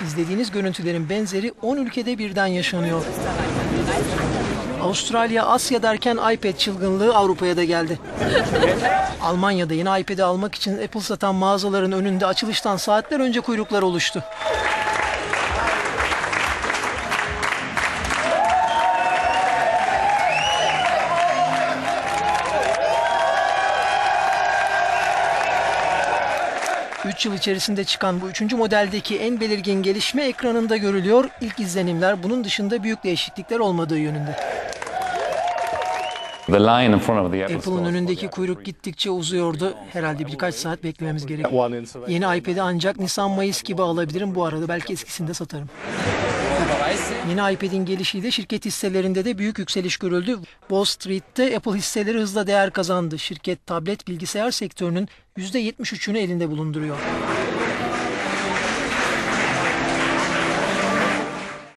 İzlediğiniz görüntülerin benzeri 10 ülkede birden yaşanıyor. Avustralya, Asya derken iPad çılgınlığı Avrupa'ya da geldi. Almanya'da yeni iPad'i almak için Apple satan mağazaların önünde açılıştan saatler önce kuyruklar oluştu. Üç yıl içerisinde çıkan bu 3. modeldeki en belirgin gelişme ekranında görülüyor. İlk izlenimler bunun dışında büyük değişiklikler olmadığı yönünde. Apple'ın önündeki kuyruk gittikçe uzuyordu. Herhalde birkaç saat beklememiz gerek. Yeni iPad'i ancak Nisan-Mayıs gibi alabilirim. Bu arada belki eskisini de satarım. Yeni iPad'in gelişiyle şirket hisselerinde de büyük yükseliş görüldü. Wall Street'te Apple hisseleri hızla değer kazandı. Şirket tablet bilgisayar sektörünün %73'ünü elinde bulunduruyor.